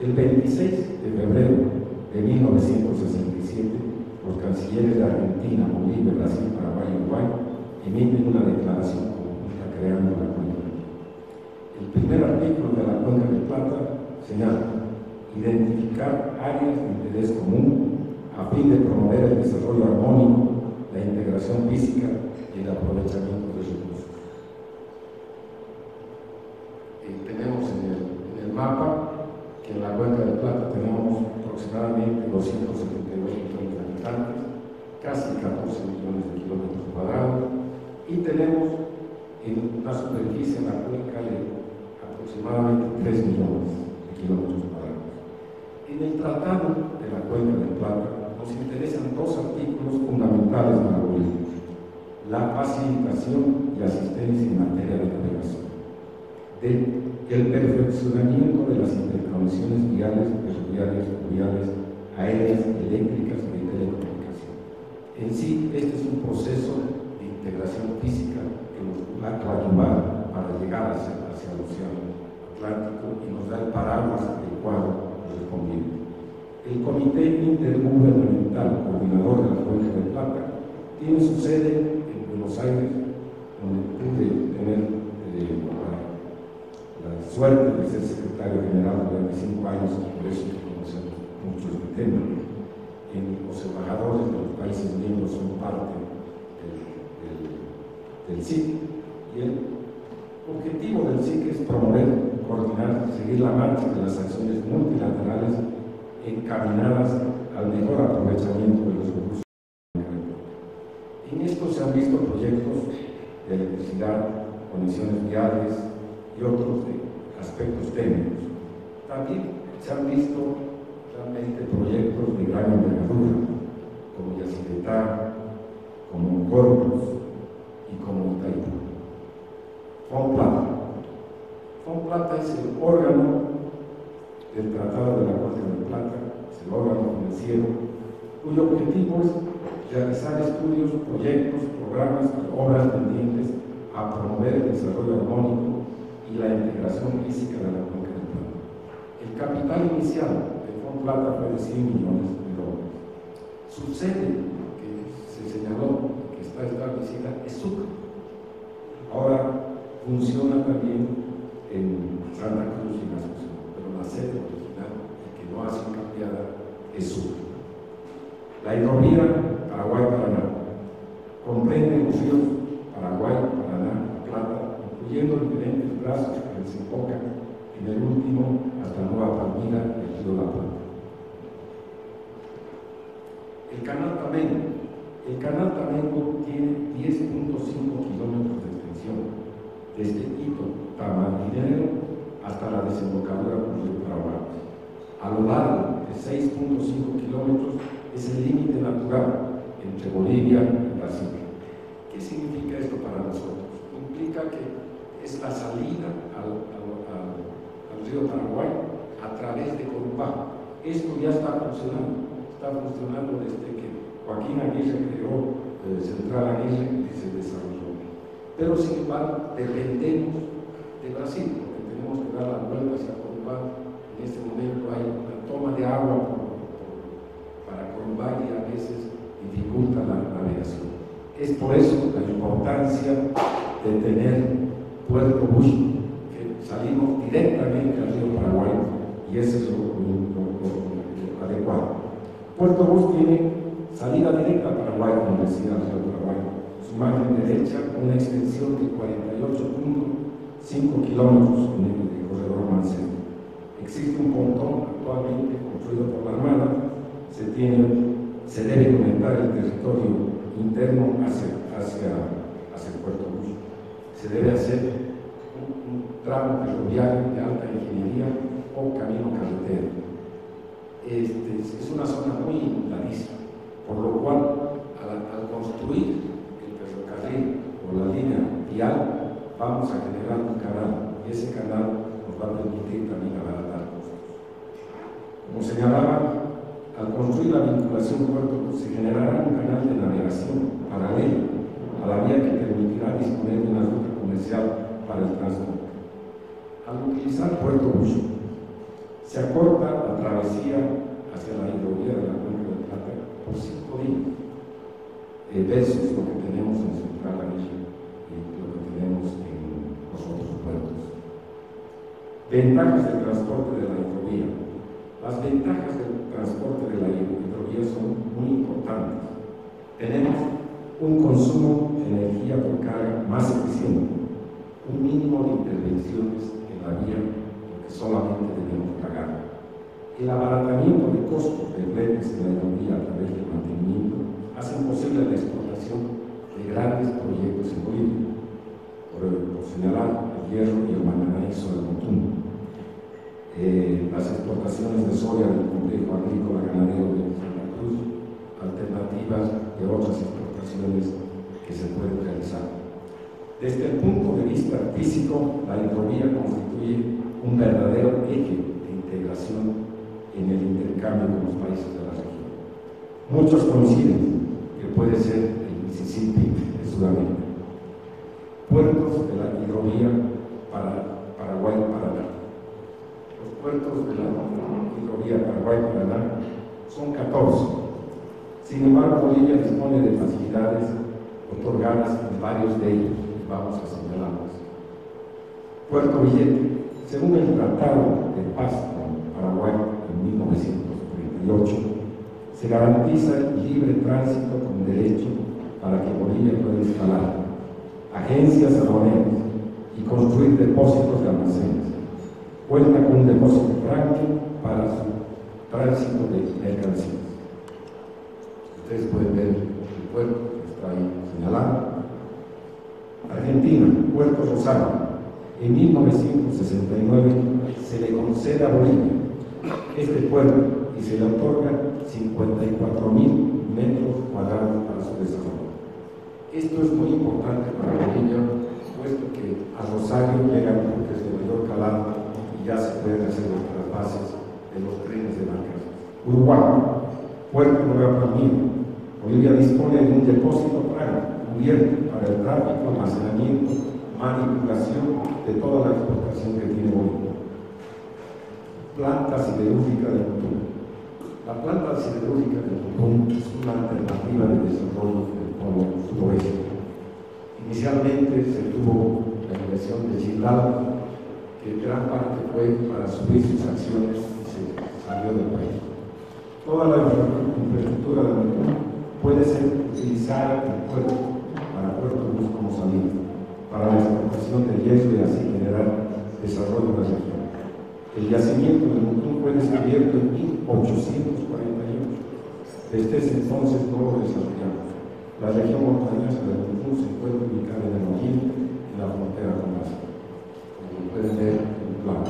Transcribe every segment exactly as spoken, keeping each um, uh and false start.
El veintiséis de febrero de mil novecientos sesenta y siete, los cancilleres de Argentina, Bolivia, Brasil, Paraguay y Uruguay emiten una declaración conjunta creando la cuenca. El primer artículo de la Cuenca del Plata señala: identificar áreas de interés común a fin de promover el desarrollo armónico, la integración física y el aprovechamiento de recursos. Eh, tenemos en el, en el mapa que en la Cuenca del Plata tenemos aproximadamente doscientos setenta y dos millones de habitantes, casi catorce millones de kilómetros cuadrados, y tenemos en una superficie en la cuenca de aproximadamente tres millones de kilómetros cuadrados. En el Tratado de la Cuenca del Plata nos interesan dos artículos fundamentales para Bolivia: la facilitación y asistencia en materia de navegación, de el perfeccionamiento de las interconexiones viales, ferroviarias, fluviales, aéreas, eléctricas y de telecomunicación. En sí, este es un proceso de integración física que nos va a ayudar para llegar hacia, hacia el océano Atlántico y nos da el paraguas adecuado correspondiente. El Comité Intergubernamental Coordinador de la Cuenca del Plata tiene su sede en Buenos Aires, donde pude tener eh, la, la suerte de ser secretario general durante cinco años, y por eso conocemos mucho este tema. En los embajadores de los países miembros son parte del, del, del S I C, y el objetivo del S I C es promover, coordinar, seguir la marcha de las acciones multilaterales encaminadas al mejor aprovechamiento de los recursos. En esto se han visto proyectos de electricidad, conexiones viales y otros de aspectos técnicos. También se han visto realmente proyectos de gran envergadura, como Yacyretá, como Corpus y como Itaipú. Fomplata. Fomplata es el órgano del Tratado de la Cuenca del Plata, es el órgano financiero, cuyo objetivo es realizar estudios, proyectos, programas y obras tendientes a promover el desarrollo armónico y la integración física de la Cuenca del Plata. El capital inicial de Fomplata fue de cien millones de dólares. Su sede, que se señaló que está establecida, es Sucre. Ahora funciona también en Santa Cruz y en Asunción, pero la sede original, y que no ha sido cambiada, es Sucre. La hidrovía Paraguay-Paraná comprende los ríos Paraguay, Paraná, Plata, incluyendo diferentes brazos que desembocan en el último hasta Nueva Palmira y el río La Plata. El canal Tamengo. El canal Tamengo tiene diez punto cinco kilómetros de extensión, desde Quito, Tamarineiro, hasta la desembocadura del río Paraguay. A lo largo de seis punto cinco kilómetros es el límite natural entre Bolivia y Brasil. ¿Qué significa esto para nosotros? Implica que es la salida al, al, al, al río Paraguay a través de Corumbá. Esto ya está funcionando, está funcionando desde que Joaquín Aguirre creó eh, Central Aguirre y se desarrolló. Pero sin embargo, dependemos de Brasil, porque tenemos que dar la vuelta hacia Corumbá. En este momento hay una toma de agua por, por, para Corumbá y a veces dificulta la navegación. Es por eso la importancia de tener Puerto Bush, que salimos directamente al río Paraguay, y ese es lo, lo, lo, lo adecuado. Puerto Bush tiene salida directa a Paraguay, como decía el río Paraguay. Su margen derecha, una extensión de cuarenta y ocho punto cinco kilómetros en el corredor Mancero. Existe un pontón actualmente construido por la Armada. Se, tiene, se debe conectar el territorio interno hacia, hacia, hacia Puerto Bush. Se debe hacer un, un tramo ferroviario de alta ingeniería o camino carretera. Este, es una zona muy inundadiza, por lo cual al, al construir el ferrocarril o la línea vial vamos a generar un canal, y ese canal nos va a permitir también abaratar costos. Como señalaba, al construir la vinculación puerto se generará un canal de navegación paralelo a la vía que permitirá disponer de una ruta comercial para el transporte. Al utilizar Puerto Bush, Se acorta la travesía hacia la hidrovía de la Cuenca del Plata por cinco días, eh, versus lo que tenemos en Central América y lo que tenemos en los otros puertos. Ventajas del transporte de la hidrovía. Las ventajas del transporte de la hidrovía son muy importantes. Tenemos un consumo de energía por carga más eficiente, un mínimo de intervenciones en la vía que solamente debemos pagar. El abaratamiento de costos de fletes de la hidrovía a través del mantenimiento hacen posible la explotación de grandes proyectos en Bolivia, por, por señalar el hierro y el manganeso del Montún. Eh, las exportaciones de soya del complejo agrícola ganadero de Santa Cruz, alternativas de otras exportaciones que se pueden realizar. Desde el punto de vista físico, la hidrovía constituye un verdadero eje de integración en el intercambio con los países de la región. Muchos coinciden que puede ser el Mississippi de Sudamérica. Puertos de la hidrovía para Paraguay-Paraná. Los puertos de la hidrovía Paraguay-Paraná son catorce. Sin embargo, Bolivia dispone de facilidades otorgadas en varios de ellos. Vamos a señalarlos. Puerto Villete. Según el Tratado de Paz con Paraguay en mil novecientos treinta y ocho, se garantiza el libre tránsito con derecho para que Bolivia pueda instalar agencias aduaneras y construir depósitos de almacenes. Cuenta con un depósito franco para su tránsito de mercancías. Ustedes pueden ver el puerto que está ahí señalado. Argentina, Puerto Rosario. En mil novecientos sesenta y nueve se le concede a Bolivia este puerto y se le otorga cincuenta y cuatro mil metros cuadrados para su desarrollo. Esto es muy importante para Bolivia, puesto que a Rosario llegan buques de mayor calado y ya se pueden hacer los trasvases de los trenes de barcas. Uruguay, Puerto Nueva Palmira. Bolivia dispone de un depósito franco cubierto para el tráfico, almacenamiento, manipulación de toda la exportación que tiene Bolivia. Planta siderúrgica de Montún. La planta siderúrgica de Montún es una alternativa de desarrollo del polo suroeste. Inicialmente se tuvo la inversión de Chilao, que gran parte fue para subir sus acciones y se salió del país. Toda la infraestructura de Montún puede ser utilizada en puerto, para Puerto Luz como salida, para la exportación de hierro y así generar desarrollo de la región. El yacimiento de Montún fue descubierto en mil ochocientos cuarenta y ocho. Desde ese entonces no lo desarrollamos. La región montañosa de Montún se encuentra ubicada en el oriente, en la frontera con Brasil, como pueden ver en el plano.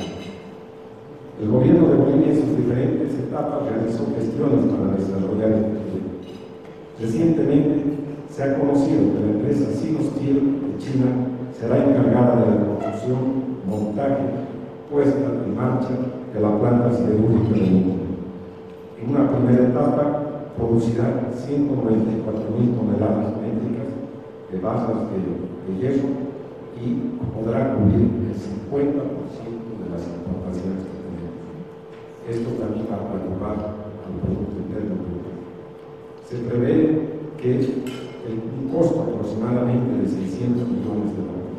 El gobierno de Bolivia en sus diferentes etapas realizó gestiones para desarrollar este proyecto. Recientemente se ha conocido que la empresa Sinosteel de China será encargada de la construcción, montaje, puesta en marcha de la planta siderúrgica de Montún. En una primera etapa producirá ciento noventa y cuatro mil toneladas métricas de basas de, de hierro y podrá cubrir el cincuenta por ciento de las importaciones que tenemos. Esto también va a preocupar al Producto Interno Bruto. Se prevé que el, un costo aproximadamente de seiscientos millones de dólares.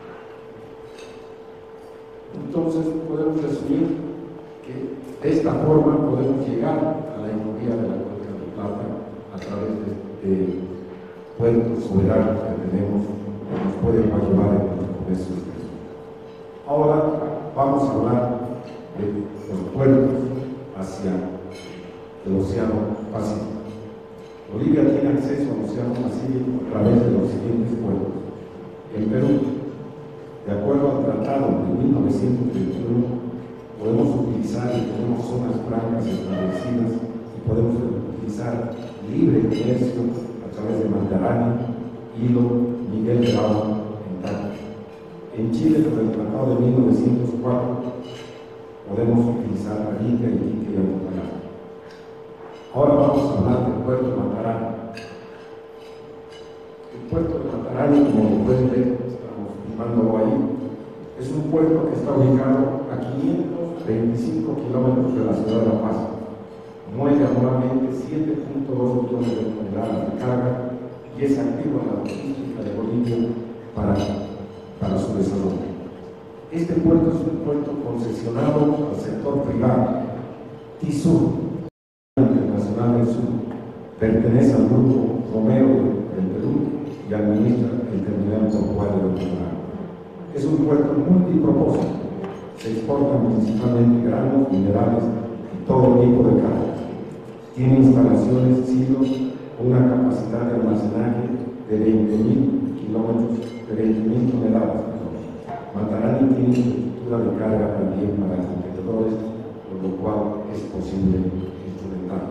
Entonces podemos resumir que de esta forma podemos llegar a la hidrovía de la Cuenca del Plata a través de, de puertos soberanos que tenemos que nos pueden ayudar en nuestro comercio exterior. Ahora vamos a hablar de los puertos hacia el Océano Pacífico. Bolivia tiene acceso al Océano Pacífico a través de los siguientes puertos. En Perú, de acuerdo al Tratado de mil novecientos treinta y uno, podemos utilizar y tenemos zonas francas establecidas y podemos utilizar libre comercio a través de Mantarani, Hilo, Miguel Grau, en Tacna. En Chile, con el Tratado de mil novecientos cuatro, podemos utilizar Arica, Iquique y Antofagasta. Ahora vamos a hablar del puerto de Mantarani. El puerto de Mantarani, como lo pueden ver, estamos filmándolo ahí, es un puerto que está ubicado a quinientos veinticinco kilómetros de la ciudad de La Paz. Mueve anualmente siete punto dos millones de toneladas de carga y es activo en la logística de Bolivia para, para su desarrollo. Este puerto es un puerto concesionado al sector privado. TISUR, Internacional del Sur, pertenece al grupo Romero del Perú y administra el terminal portuario de Panamá. Es un puerto multipropósito. Se exportan principalmente granos, minerales y todo tipo de carga. Tiene instalaciones silos con una capacidad de almacenaje de veinte mil kilómetros, de veinte mil toneladas. Matarani tiene infraestructura de carga también para contenedores, por lo cual es posible instrumentar.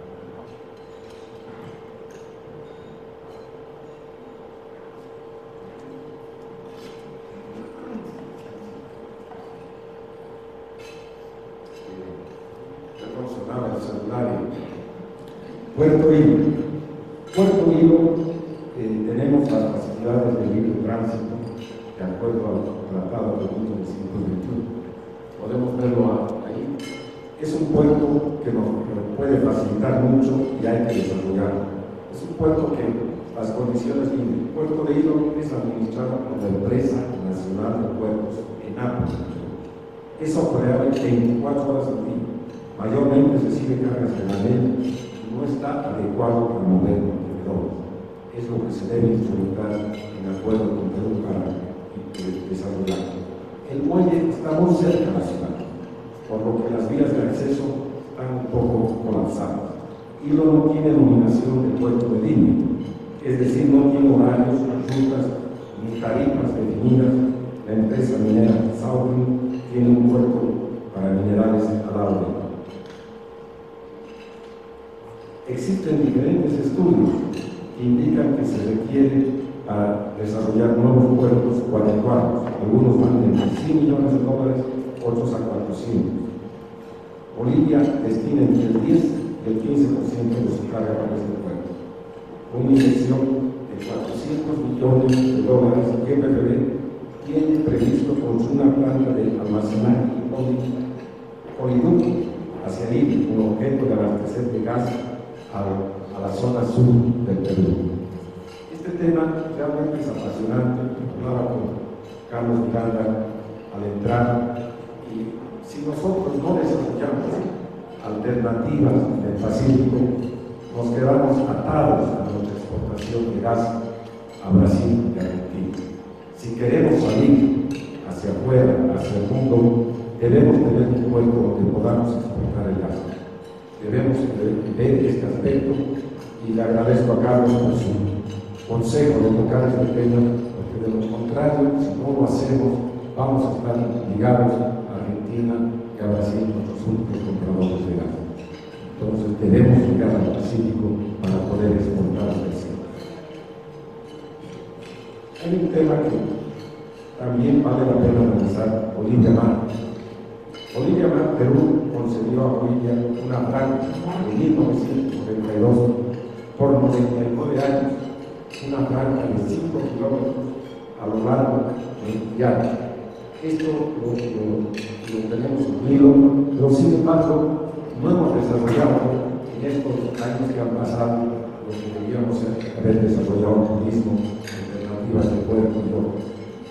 Puerto Hilo. Puerto Hilo eh, tenemos las facilidades de libre tránsito de acuerdo al Tratado de mil novecientos veintiuno. Podemos verlo ahí. Es un puerto que nos, que nos puede facilitar mucho y hay que desarrollarlo. Es un puerto que las condiciones tiene. Puerto de Hilo es administrado por la Empresa Nacional de Puertos, ENAP. Es operable veinticuatro horas al día. Mayormente recibe cargas de madera. No está adecuado para mover contenedores. Es lo que se debe instrumentar en acuerdo con Perú para desarrollar. El muelle está muy cerca de la ciudad, por lo que las vías de acceso están un poco colapsadas. Hilo no tiene dominación de puerto de línea, es decir, no tiene horarios, rutas ni tarifas definidas. La empresa minera Saurin tiene un puerto para minerales al lado de él. Existen diferentes estudios que indican que se requiere para desarrollar nuevos puertos cuadrados. Algunos van de cien millones de dólares, otros a cuatrocientos. Bolivia destina entre el diez y el quince por ciento de su carga para este puerto. Una inversión de cuatrocientos millones de dólares que P P B tiene previsto construir una planta de almacenaje y poliducto hacia ahí con objeto de abastecer de gas a, a la zona sur del Perú. Este tema realmente es apasionante. Hablaba con Carlos Miranda al entrar, y si nosotros no desarrollamos alternativas en el Pacífico, nos quedamos atados a nuestra exportación de gas a Brasil y Argentina. Si queremos salir hacia afuera, hacia el mundo, debemos tener un puerto donde podamos exportar el gas. Debemos ver este aspecto y le agradezco a Carlos por su consejo de tocar este tema, porque de lo contrario, si no lo hacemos, vamos a estar ligados a Argentina y a Brasil, nuestros únicos compradores de gas. Entonces debemos llegar al Pacífico para poder exportar al Brasil. Hay un tema que también vale la pena analizar: Bolivia Mar. Bolivia Mar, Perú concedió a Bolivia una franja en mil novecientos noventa y dos por noventa y nueve años, una franja de cinco kilómetros a lo largo del llano. Esto lo, lo, lo tenemos incluido, pero sin embargo no hemos desarrollado en estos años que han pasado lo que deberíamos haber desarrollado: turismo, alternativas de puerto y otros.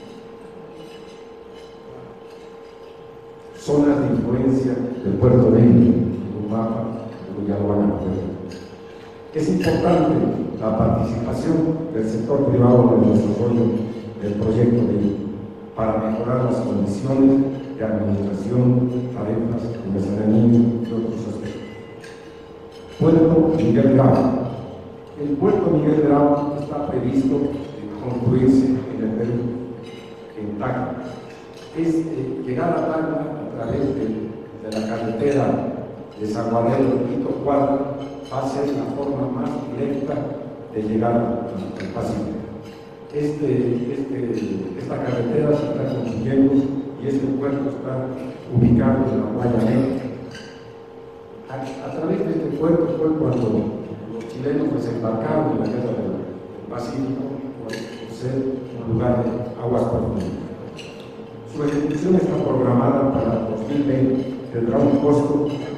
Zonas de influencia del puerto de Hilo, en un mapa que ya lo van a ver. Es importante la participación del sector privado en el desarrollo del proyecto de Hilo para mejorar las condiciones de administración, tarifas, almacenamiento y otros aspectos. Puerto Miguel Grau. El puerto Miguel Grau está previsto construirse en el Perú, en Tacna. Es eh, llegar a Tacna a través de, de la carretera de Zaguarelo, Quito, Cuadra, va a ser la forma más directa de llegar al Pacífico. Este, este, esta carretera se está construyendo y este puerto está ubicado en la Guaya Negra. A, a través de este puerto fue cuando los chilenos desembarcaron en la guerra del, del Pacífico por, por ser un lugar de aguas profundas. Su ejecución está programada para dos mil veinte, tendrá un costo